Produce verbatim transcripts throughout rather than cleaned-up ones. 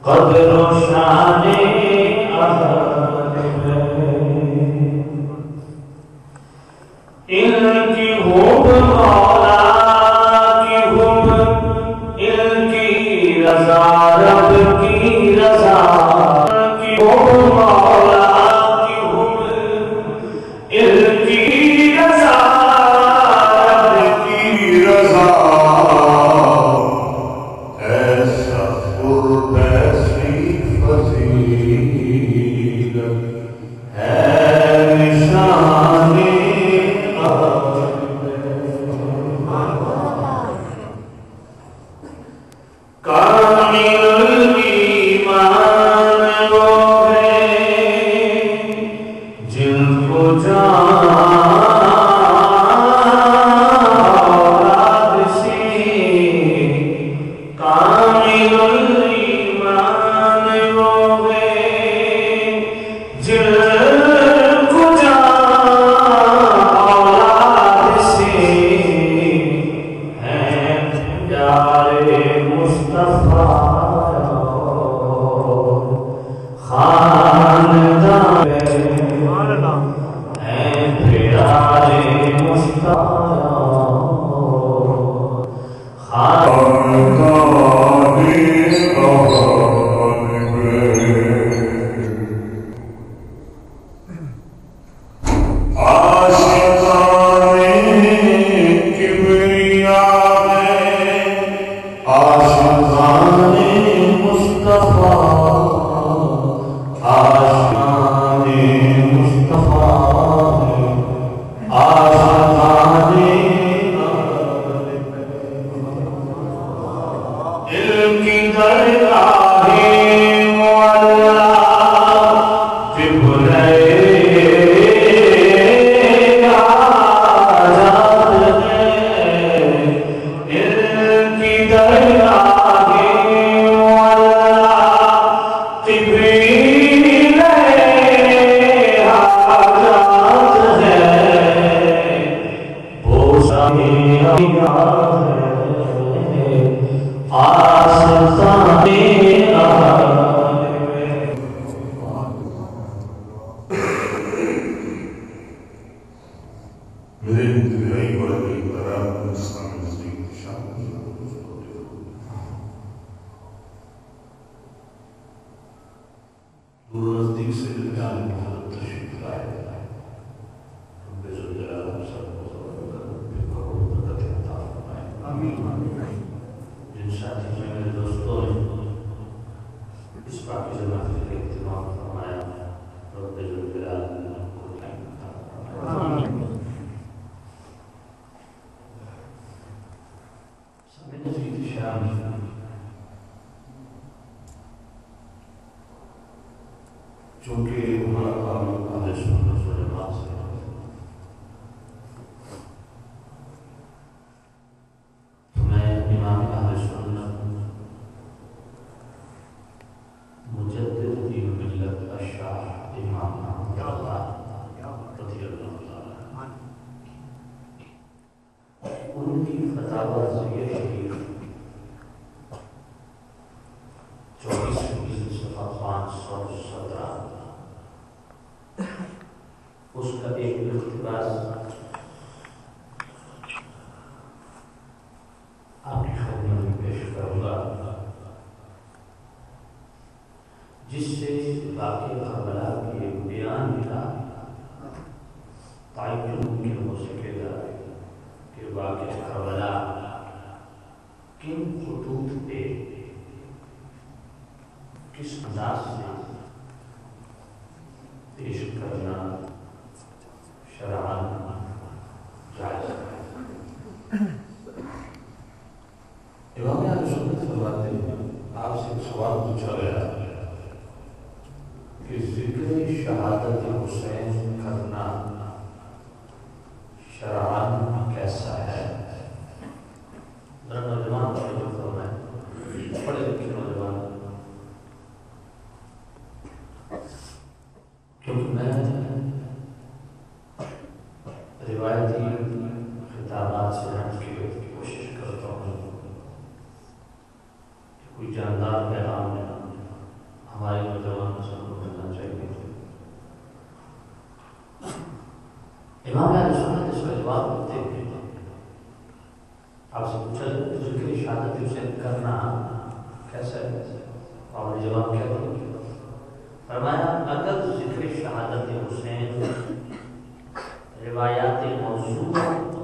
قدر و شان احد ہے ان کی حب مولا کی حب ان کی رضا رب کی رضا کی حب مولا کی حب ان کی رضا رب کی رضا ایسا قرب ایسی فضیلت ہے نشان کامل ایمان وہ ہے جن کو جان اولاد سے کامل ایمان وہ ہے جن کو جان اولاد سے ہیں پیارے مصطفیٰ خاندان ہیں پیارے مصطفیٰ خاندان چونکہ ہمارا تعلق اہل سنت والجماعت سے ہے تو میں امام اہل سنت مجدد دین ملت الشاہ امام احمد رضی اللہ تعالیٰ ان کی فتاوی سے شریف چوبیسویں صفحہ پانچ سو سترہ اس کا ایک اقتباس آپ کی خدمت میں پیش کروں گا جس سے واقعہ کربلا کی ایک بیان ملا تعین ممکن ہو سکے گا کہ واقعہ کربلا کن خطوط پہ کس انداز سے پیش کرنا شرعاً جائز ہے۔ امام اہل سنت فرماتے ہیں آپ سے ایک سوال پوچھا گیا کہ ذکر شہادت حسین کرنا شرعاً کیسا ہے؟ ذرا نوجوان توجہ فرمائیں، پڑھے لکھے نوجوان، کیونکہ میں روایتی خطابات سے ہٹ کے کوشش کرتا ہوں کہ کوئی جاندار پیغام اہل سنت اس کا جواب دیتے ہیں. آپ سے پوچھا جائے تو ذکر شہادت حسین کرنا کیسا ہے؟ آپ نے جواب کیا دیا؟ فرمایا اگر ذکر شہادت حسین روایات موضوع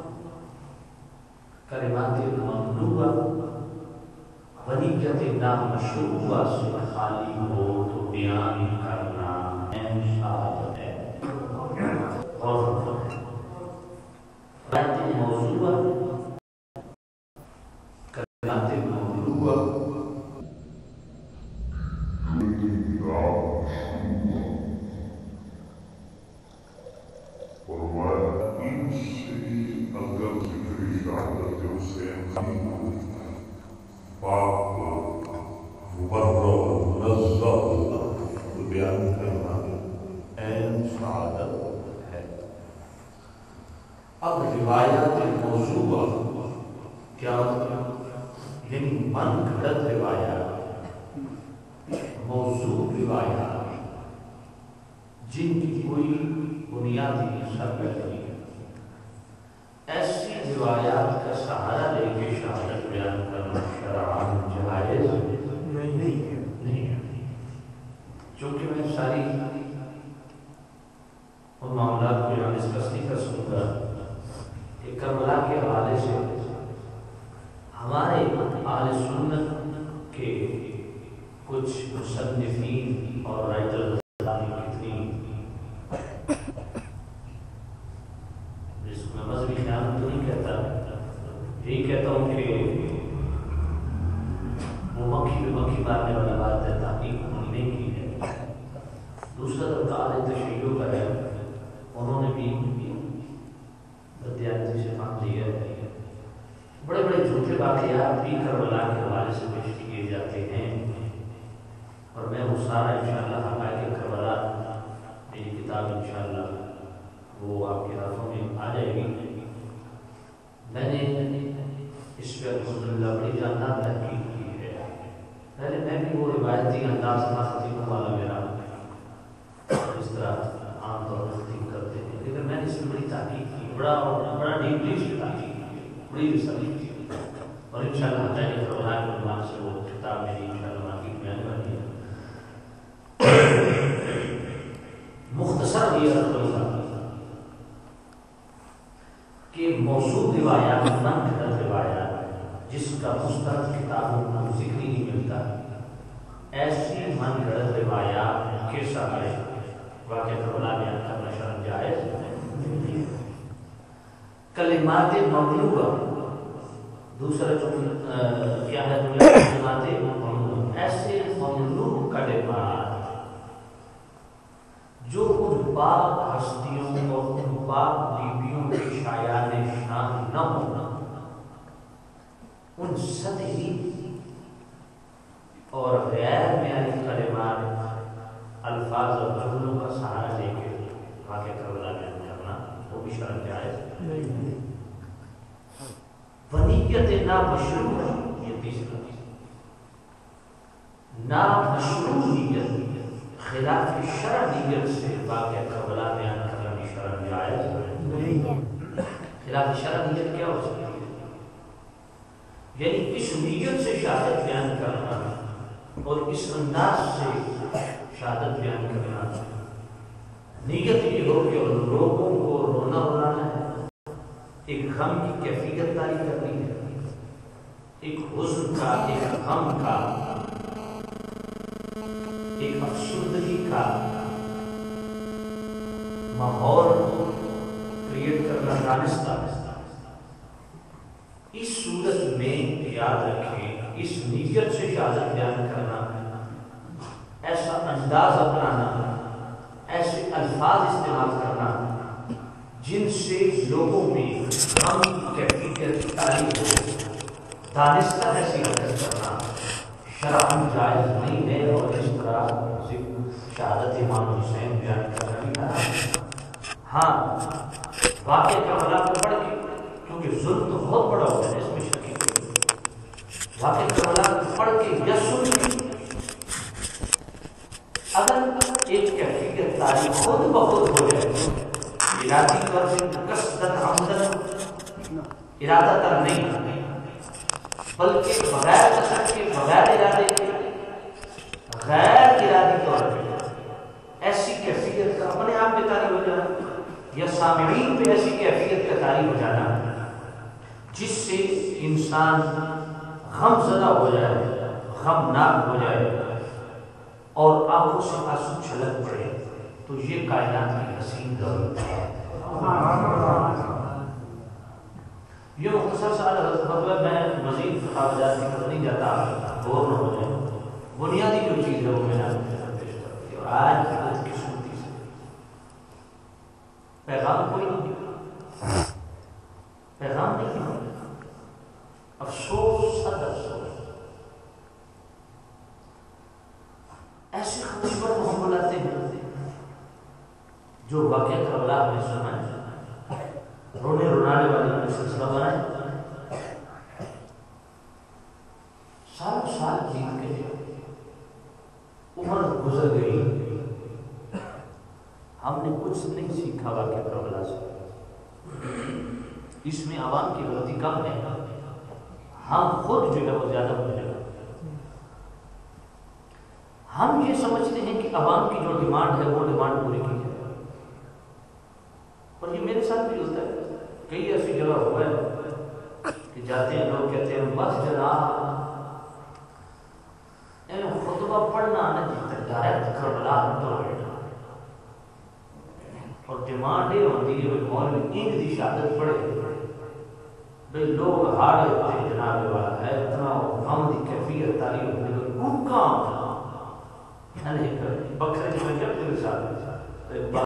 کلمات ممنوعہ ونیت نامشروعہ سے خالی ہو تو بیان کرنا اہم شہادت ہے. اور روایات موضوع کلمات ممنوعہ بیان کرنا اہم شہادت ہے. اب روایات موضوع کیا یعنی من گھڑت روایات، موضوع روایات جن کی کوئی بنیادی سرپیش نہیں ہے، ایسی روایات کا سہارا لے کے شہادت بیان کرنا شرعاً جائز نہیں ہے. چونکہ میں ساری ان معاملات کو یہاں ڈسکس نہیں کر سکوں گا کہ کربلا کے حوالے سے ہمارے اہل سنت کے کچھ مصنفین اور رائٹر کتنی جس کو میں مذہبی خیانت تو نہیں کہتا، یہی کہتا ہوں کہ وہ مکھی میں مکھی مارنے والی بات ہے، تحقیق انہوں نے کی ہے. دوسرا طبقہ اہل تشیع کا ہے، انہوں نے بھی بدیانتی سے کام لیا ہے. بڑے بڑے جھوٹے واقعات بھی کربلا کے حوالے سے پیش کیے جاتے ہیں، اور میں وہ سارا انشاءاللہ حقائق کربلا میری کتاب انشاءاللہ وہ آپ کے ہاتھوں میں آ جائے گی. میں نے اس پہ الحمدللہ بڑی جاندار تحقیق کی ہے. پہلے میں بھی وہ روایتی انداز نہ ختم والا میرا اس طرح عام طور پر ختم کرتے ہیں، لیکن میں نے اس میں بڑی تحقیق کی، بڑا بڑا ڈیپلی اس کی تحقیق کی، بڑی ریسرچ کی، اور انشاءاللہ حقائق کربلا کے عنوان سے وہ کتاب میری انشاءاللہ مارکیٹ میں آنے والی ہے. مختصر یہ رکھتا کہ موضوع روایات من گھڑت روایات جس کا مستند کتابوں کو ذکر ہی نہیں ملتا، ایسی من گھڑت روایات کے سامنے واقعہ کربلا بیان کرنا شرعاً جائز ہے. کلمات ممنوعہ دوسرا جو کیا ہے کلمات ممنوع، ایسے ممنوع کلمات جو ان پاک ہستیوں اور ان پاک بیبیوں کے شایان شان نہ ہونا، ان سطحی اور غیر معیاری کلمات الفاظ اور جملوں کا سہارا لے کے واقعہ کربلا بیان کرنا وہ بھی شرعاً جائز نہیں. ونیت نامشروع ہے، یہ تیسرا نامشروع نیت خلاف شرع نیت سے واقعہ کربلا بیان کرنا بھی شرعاً جائز نہیں. خلاف شرع نیت کیا ہو سکتی ہے؟ یعنی اس نیت سے شہادت بیان کرنا اور اس انداز سے شہادت بیان کرنا، نیت یہ ہو کہ لوگوں کو رونا رلانا ہے، ایک غم کی کیفیت طاری کرنی ہے، ایک حزن کا، ایک غم کا، ایک افسردگی کا ماحول کریٹ کرنا دانستہ. اس صورت میں یاد رکھیں اس نیت سے شہادت بیان کرنا، ایسا انداز اپنانا، ایسے الفاظ استعمال کرنا جن سے لوگوں میں غم کی کیفیت طاری ہو، دانستہ ایسی حرکت کرنا شرعاً جائز نہیں ہے. اور اس طرح شہادت امام حسین بیان کرنا بھی حرام. ہاں واقعہ کربلا کو پڑھ کے، کیونکہ ظلم تو بہت بڑا ہو ہے اس میں شکی نہیں، واقعہ کربلا کو پڑھ کے یا سن کے اگر ایک کیفیت طاری خود بخود ہو جائے، ارادی طور سے کس ارادہ تر نہیں، بلکہ بغیر قصد کے، بغیر ارادے کے، غیر ارادی طور پہ ایسی کیفیت کا اپنے آپ پہ طاری ہو جانا یا سامعین پہ ایسی کیفیت کا طاری ہو جانا جس سے انسان غم زدہ ہو جائے، غمناک ہو جائے اور آنکھوں سے آنسو چھلک پڑے، تو یہ کائنات کی حسین دولت ہے۔ یہ مختصر سا مطلب میں مزید فتاویات کی طرف نہیں جاتا، بور نہ ہو جائے، بنیادی جو چیز ہے وہ میں نے آپ کے ساتھ پیش کر دی، اور آج کی آج کی صورتی سے پیغام کوئی نہیں، پیغام نہیں ہے، افسوس صد افسوس۔ ایسی خبر پر ہم بلاتے ہیں جو واقعہ کربلا میں سنا ہے، رونے رونانے والے سلسلہ بنائے، سال سال جیت کے عمر گزر گئی، ہم نے کچھ نہیں سیکھا واقعہ کربلا سے۔ اس میں عوام کی غلطی کم ہے، ہم خود جو ہے وہ زیادہ ہو جائے۔ ہم یہ سمجھتے ہیں کہ عوام کی جو ڈیمانڈ ہے وہ ڈیمانڈ پوری کی جائے، اور یہ میرے ساتھ بھی ہوتا ہے۔ کئی ایسی جگہ ہوا ہے کہ جاتے ہیں لوگ کہتے ہیں بس جناب خطبہ پڑھنا آنا جیتا ڈائریکٹ کربلا تو اور ڈیمانڈ یہ ہوتی ہے کہ مولوی اینج دی شہادت پڑھے، بھئی لوگ ہارے ہوتے جناب والا ہے، اتنا غم دی کیفیت تاریخ ہوتی ہے، کام بکرے کی وجہ میرے ساتھ